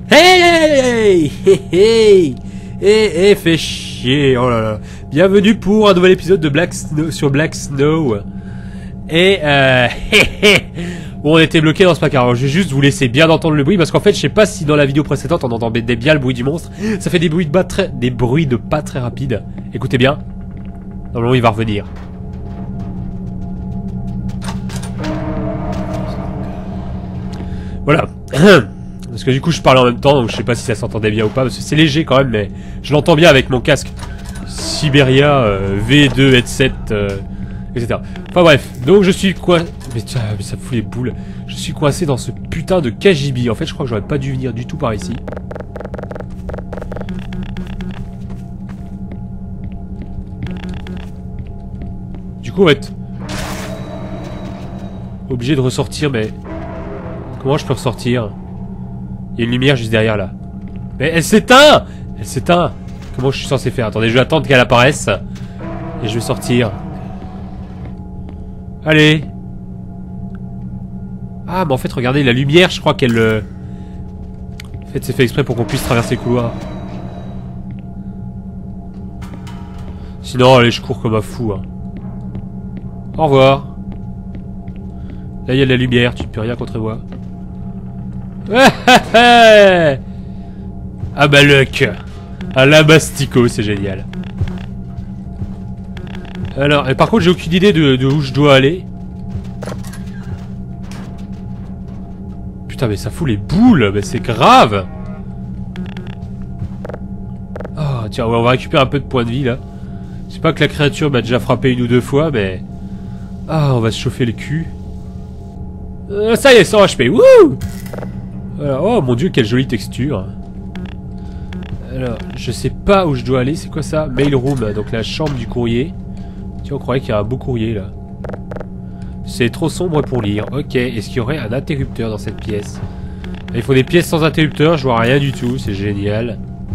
Hey, hey, hey, hey, fais chier, oh là là. Bienvenue pour un nouvel épisode de Black Snow, sur Black Snow. Et bon, on était bloqué dans ce placard. Alors, je vais juste vous laisser bien entendre le bruit parce qu'en fait, je sais pas si dans la vidéo précédente on entendait bien le bruit du monstre. Ça fait des bruits de pas très rapides. Écoutez bien. Normalement, il va revenir. Voilà. Parce que du coup je parlais en même temps, donc je sais pas si ça s'entendait bien ou pas, parce que c'est léger quand même, mais je l'entends bien avec mon casque Siberia V2 headset, etc. Enfin bref, donc je suis quoi... Mais ça me fout les boules. Je suis coincé dans ce putain de KGB. En fait je crois que j'aurais pas dû venir du tout par ici. Du coup on va être obligé de ressortir, mais... Comment je peux ressortir? Il y a une lumière juste derrière là. Mais elle s'éteint! Elle s'éteint! Comment je suis censé faire? Attendez, je vais attendre qu'elle apparaisse. Et je vais sortir. Allez! Ah, mais en fait, regardez, la lumière, je crois qu'elle... En fait, c'est fait exprès pour qu'on puisse traverser le couloir. Sinon, allez, je cours comme un fou. Hein. Au revoir. Là, il y a de la lumière, tu ne peux rien contre moi. Ah bah luck. Ah la Bastico, c'est génial. Alors, et par contre j'ai aucune idée de où je dois aller. Putain mais ça fout les boules, mais c'est grave. Oh tiens, ouais, on va récupérer un peu de points de vie là. Je sais pas que la créature m'a déjà frappé une ou deux fois, mais... Ah, on va se chauffer le cul. Ça y est, 100 HP, wouh! Alors, oh mon dieu, quelle jolie texture. Alors, je sais pas où je dois aller, c'est quoi ça? Mail room, donc la chambre du courrier. Tiens, on croyait qu'il y a un beau courrier là. C'est trop sombre pour lire. Ok, est-ce qu'il y aurait un interrupteur dans cette pièce? Il faut des pièces sans interrupteur, je vois rien du tout, c'est génial.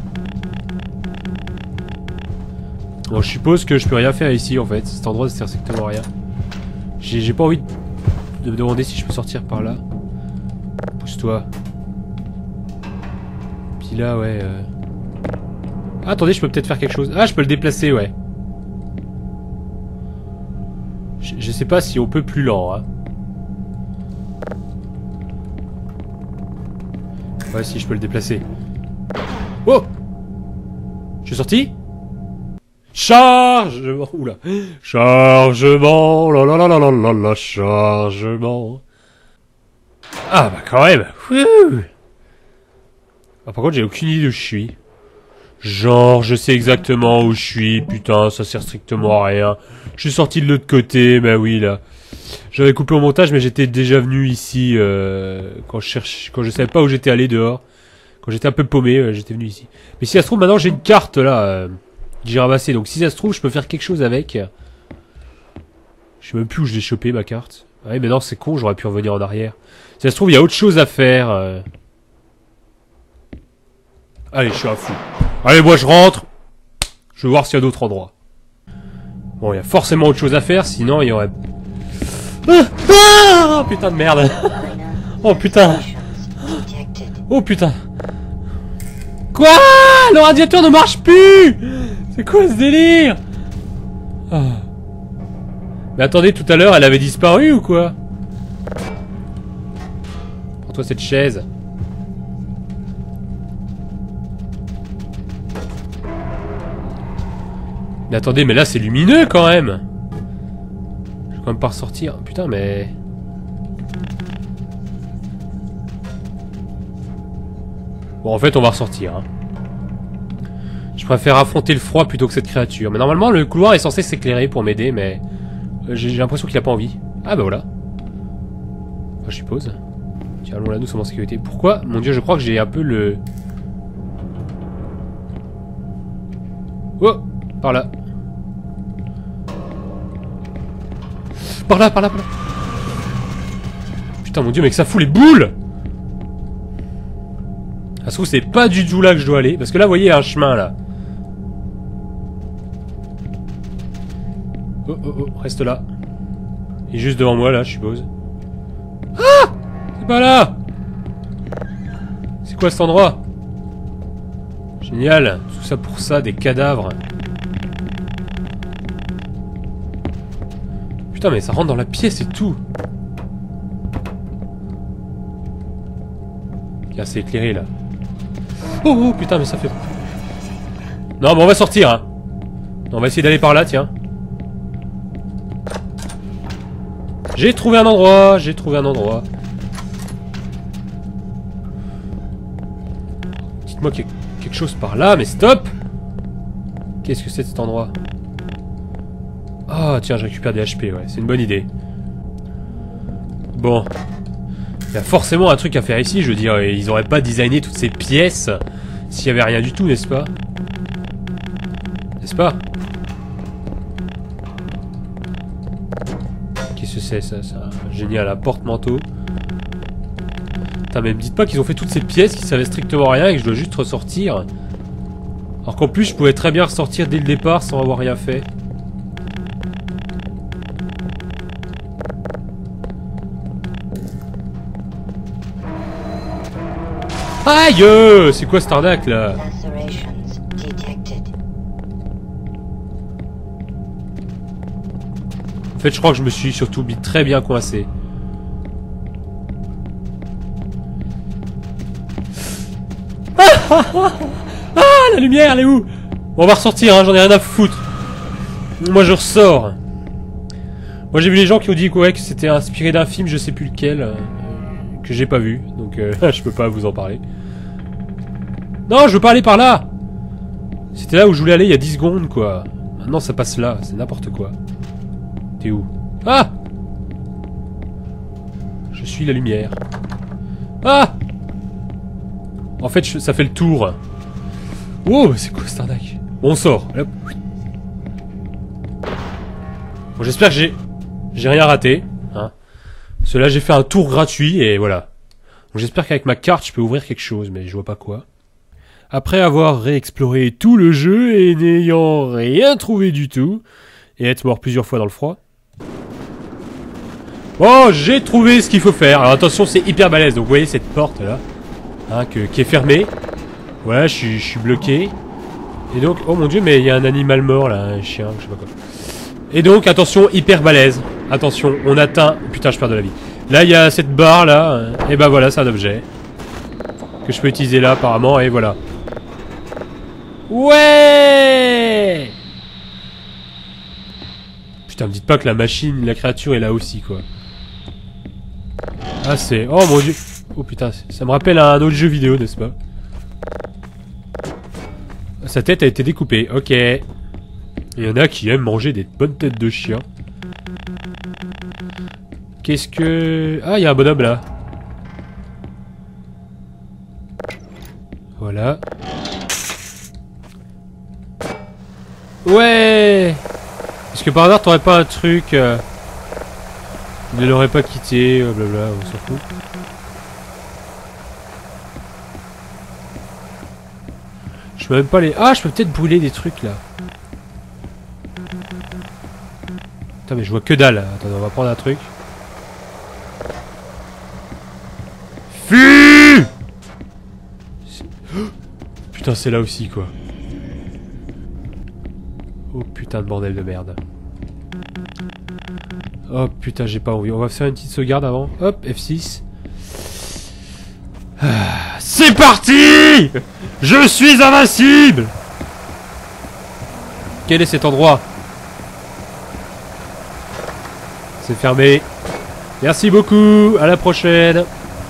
Bon, je suppose que je peux rien faire ici en fait, cet endroit sert strictement à rien. J'ai pas envie de me demander si je peux sortir par là. Pousse-toi. Puis là, ouais... Ah, attendez, je peux peut-être faire quelque chose. Ah, je peux le déplacer, ouais. Je sais pas si on peut plus lent, hein. Ouais, si, je peux le déplacer. Oh! Je suis sorti? Chargement! Oula! Chargement! La la la la la la, chargement! Ah, bah quand même! Wouh! Ah, par contre, j'ai aucune idée où je suis. Genre, je sais exactement où je suis. Putain, ça sert strictement à rien. Je suis sorti de l'autre côté, bah oui, là. J'avais coupé au montage, mais j'étais déjà venu ici quand je savais pas où j'étais allé dehors. Quand j'étais un peu paumé, j'étais venu ici. Mais si ça se trouve, maintenant j'ai une carte là que j'ai ramassée. Donc si ça se trouve, je peux faire quelque chose avec. Je sais même plus où je l'ai chopé ma carte. Ouais, mais non, c'est con, j'aurais pu revenir en arrière. Si ça se trouve, il y a autre chose à faire. Allez, je suis un fou. Allez, moi je rentre. Je vais voir s'il y a d'autres endroits. Bon, il y a forcément autre chose à faire, sinon il y aurait... Ah, oh putain de merde. Oh putain. Oh putain. Quoi? Le radiateur ne marche plus. C'est quoi ce délire? Oh. Mais attendez, tout à l'heure, elle avait disparu ou quoi? Prends-toi cette chaise. Mais attendez, mais là c'est lumineux quand même. Je vais quand même pas ressortir. Putain, mais... Bon, en fait, on va ressortir. Hein. Je préfère affronter le froid plutôt que cette créature. Mais normalement, le couloir est censé s'éclairer pour m'aider, mais... J'ai l'impression qu'il a pas envie. Ah bah voilà. Enfin, je suppose. Tiens, allons là, nous sommes en sécurité. Pourquoi? Mon dieu, je crois que j'ai un peu le... Oh! Par là. Par là, par là, par là. Putain, mon dieu, mais que ça fout les boules! Ça se trouve, c'est pas du tout là que je dois aller. Parce que là, vous voyez, il y a un chemin, là. Oh, oh, oh, reste là. Il est juste devant moi, là, je suppose. Ah! C'est pas là! C'est quoi cet endroit? Génial. Tout ça pour ça, des cadavres. Putain, mais ça rentre dans la pièce et tout. Tiens, c'est éclairé là. Oh, oh putain, mais ça fait... Non, mais on va sortir, hein. On va essayer d'aller par là, tiens. J'ai trouvé un endroit, j'ai trouvé un endroit. Dites-moi qu'il y a quelque chose par là, mais stop! Qu'est-ce que c'est cet endroit? Ah, tiens, je récupère des HP, ouais, c'est une bonne idée. Bon. Il y a forcément un truc à faire ici, je veux dire, ils auraient pas designé toutes ces pièces s'il y avait rien du tout, n'est-ce pas? N'est-ce pas? Qu'est-ce que c'est ça? Génial, un porte-manteau. Putain, mais me dites pas qu'ils ont fait toutes ces pièces qui servaient strictement à rien et que je dois juste ressortir. Alors qu'en plus, je pouvais très bien ressortir dès le départ sans avoir rien fait. Aïe! C'est quoi cette arnaque là? En fait, je crois que je me suis surtout mis très bien coincé. Ah, la lumière, elle est où? Bon, on va ressortir, hein, j'en ai rien à foutre. Moi, je ressors. Moi, j'ai vu les gens qui ont dit ouais, que c'était inspiré d'un film, je sais plus lequel, que j'ai pas vu. Donc, je peux pas vous en parler. Non, je veux pas aller par là. C'était là où je voulais aller il y a 10 secondes, quoi. Maintenant, ça passe là, c'est n'importe quoi. T'es où? Ah! Je suis la lumière. Ah! En fait, ça fait le tour. Wow, c'est quoi cette arnaque? Bon, on sort. Hop. Bon, j'espère que j'ai rien raté. Hein. Parce que là, j'ai fait un tour gratuit et voilà. Donc, j'espère qu'avec ma carte, je peux ouvrir quelque chose, mais je vois pas quoi. Après avoir réexploré tout le jeu et n'ayant rien trouvé du tout, et être mort plusieurs fois dans le froid. Bon, j'ai trouvé ce qu'il faut faire. Alors attention, c'est hyper balèze. Donc vous voyez cette porte là, hein, qui est fermée. Voilà, je suis bloqué. Et donc, oh mon dieu, mais il y a un animal mort là, un chien, je sais pas quoi. Et donc, attention, hyper balèze. Attention, on atteint... Putain, je perds de la vie. Là, il y a cette barre là. Et ben voilà, c'est un objet. Que je peux utiliser là apparemment, et voilà. Ouais! Putain, me dites pas que la machine, la créature est là aussi, quoi. Ah, c'est... Oh mon dieu. Oh putain, ça me rappelle un autre jeu vidéo, n'est-ce pas? Sa tête a été découpée, ok. Il y en a qui aiment manger des bonnes têtes de chien. Qu'est-ce que... Ah, il y a un bonhomme là. Voilà. Ouais! Est-ce que par hasard t'aurais pas un truc... ne l'aurait pas quitté, blabla, on s'en fout. Je peux même pas les... Ah, je peux peut-être brûler des trucs là. Putain, mais je vois que dalle. Attends, on va prendre un truc. Fuuuu! Putain, c'est là aussi, quoi. Oh putain de bordel de merde. Oh putain, j'ai pas envie. On va faire une petite sauvegarde avant. Hop, F6. Ah, c'est parti! Je suis invincible! Quel est cet endroit? C'est fermé. Merci beaucoup. À la prochaine.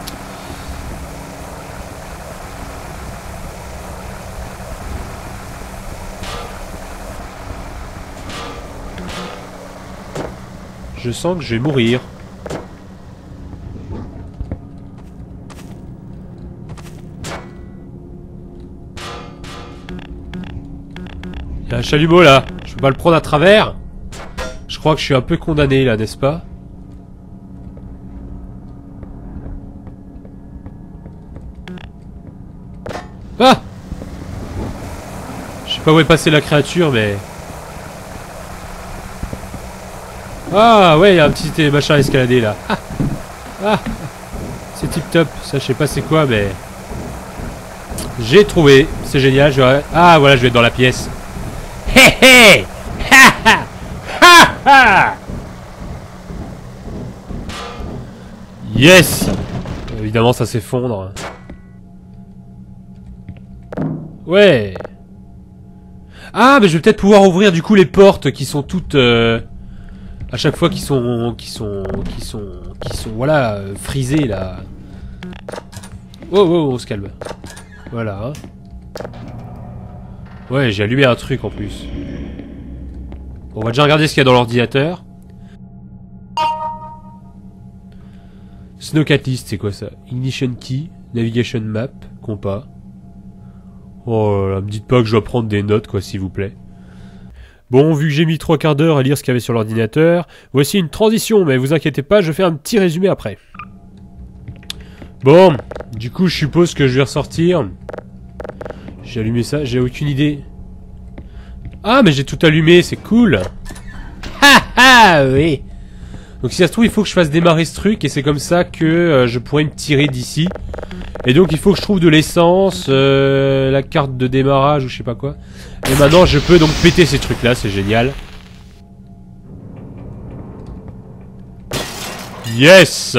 Je sens que je vais mourir. Il y a un chalumeau là. Je peux pas le prendre à travers. Je crois que je suis un peu condamné là, n'est-ce pas? Ah! Je sais pas où est passée la créature, mais... Ah ouais, il y a un petit machin à escalader là. Ah, ah. C'est tip top. Ça, je sais pas c'est quoi, mais... J'ai trouvé. C'est génial. Ah, voilà, je vais être dans la pièce. Hé hé. Ha ha. Ha ha. Yes. Évidemment, ça s'effondre. Ouais. Ah, mais je vais peut-être pouvoir ouvrir du coup les portes qui sont toutes... à chaque fois qui sont voilà, frisées là. Oh, oh, on se calme. Voilà. Ouais, j'ai allumé un truc en plus. Bon, on va déjà regarder ce qu'il y a dans l'ordinateur. Snowcat list, c'est quoi ça? Ignition key, navigation map, compas. Oh là, me dites pas que je dois prendre des notes quoi, s'il vous plaît. Bon, vu que j'ai mis 3 quarts d'heure à lire ce qu'il y avait sur l'ordinateur, voici une transition, mais vous inquiétez pas, je fais un petit résumé après. Bon, du coup, je suppose que je vais ressortir. J'ai allumé ça, j'ai aucune idée. Ah, mais j'ai tout allumé, c'est cool. Ha ha, oui. Donc si ça se trouve, il faut que je fasse démarrer ce truc, et c'est comme ça que je pourrais me tirer d'ici. Et donc il faut que je trouve de l'essence, la carte de démarrage ou je sais pas quoi. Et maintenant je peux donc péter ces trucs là, c'est génial. Yes.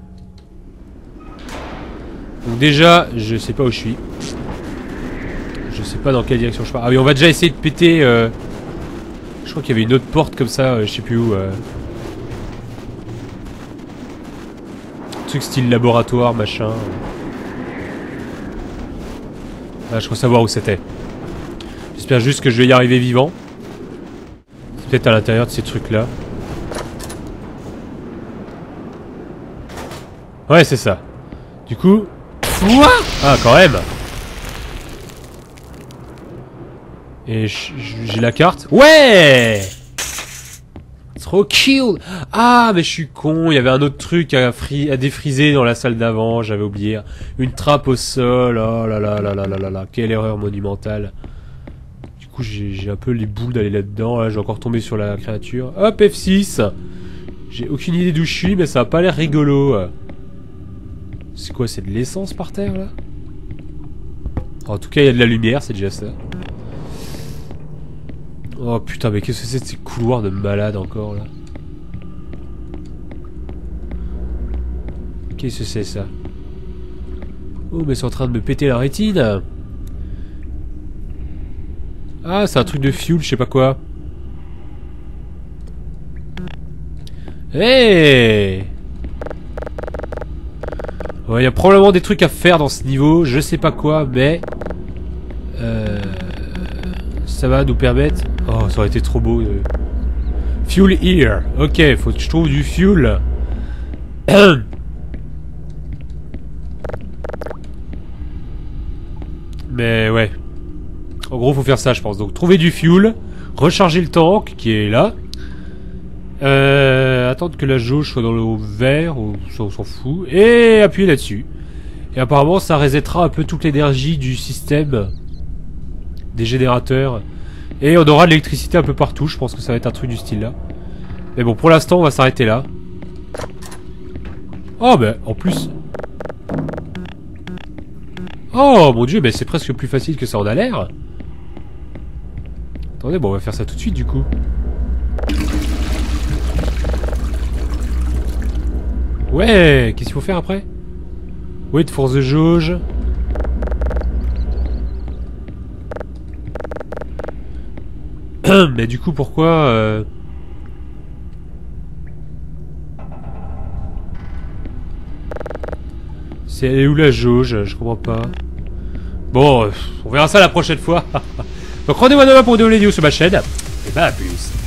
Donc déjà, je sais pas où je suis. Je sais pas dans quelle direction je pars. Ah oui, on va déjà essayer de péter... Je crois qu'il y avait une autre porte comme ça, je sais plus où. Truc style laboratoire, machin. Ah, je crois savoir où c'était. J'espère juste que je vais y arriver vivant. C'est peut-être à l'intérieur de ces trucs-là. Ouais, c'est ça. Du coup... Ouah, ah, quand même. Et j'ai la carte. Ouais. Trop cool. Ah, mais je suis con. Il y avait un autre truc à défriser dans la salle d'avant. J'avais oublié. Une trappe au sol. Oh là là là là là là là. Quelle erreur monumentale. Du coup, j'ai un peu les boules d'aller là-dedans. Là, je vais encore tomber sur la créature. Hop, F6. J'ai aucune idée d'où je suis, mais ça a pas l'air rigolo. C'est quoi? C'est de l'essence par terre, là? En tout cas, il y a de la lumière. C'est déjà ça. Oh putain, mais qu'est-ce que c'est de ces couloirs de malade encore là? Qu'est-ce que c'est ça? Oh, mais c'est en train de me péter la rétine! Ah, c'est un truc de fuel, je sais pas quoi. Hey! Ouais, il y a probablement des trucs à faire dans ce niveau, je sais pas quoi, mais... ça va nous permettre... Oh, ça aurait été trop beau. Fuel here. Ok, faut que je trouve du fuel. Mais ouais. En gros, faut faire ça, je pense. Donc, trouver du fuel, recharger le tank qui est là. Attendre que la jauge soit dans le vert, ou ça on s'en fout. Et appuyer là-dessus. Et apparemment, ça resettera un peu toute l'énergie du système des générateurs. Et on aura de l'électricité un peu partout. Je pense que ça va être un truc du style là. Mais bon, pour l'instant, on va s'arrêter là. Oh, mais en plus... Oh, mon dieu, mais c'est presque plus facile que ça en a l'air. Attendez, bon, on va faire ça tout de suite, du coup. Ouais, qu'est-ce qu'il faut faire après? Wait for the jauge. Mais du coup, pourquoi c'est où la jauge? Je comprends pas. Bon, on verra ça la prochaine fois. Donc rendez-vous demain pour une nouvelle vidéo sur ma chaîne. Et bah à plus.